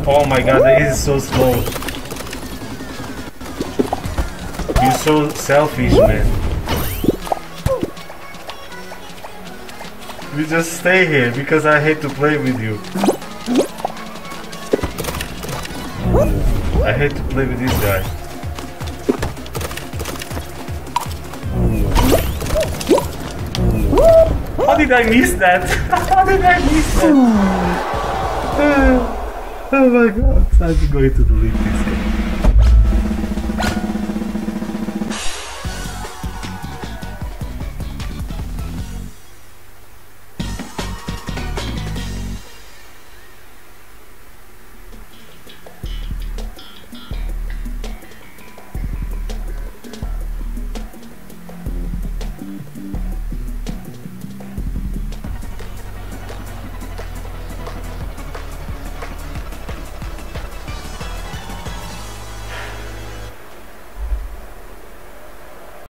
Oh my god, that is so slow. You're so selfish, man. We just stay here because I hate to play with you. I hate to play with this guy. How did I miss that? How did I miss that? Oh my god, I'm going to delete this game.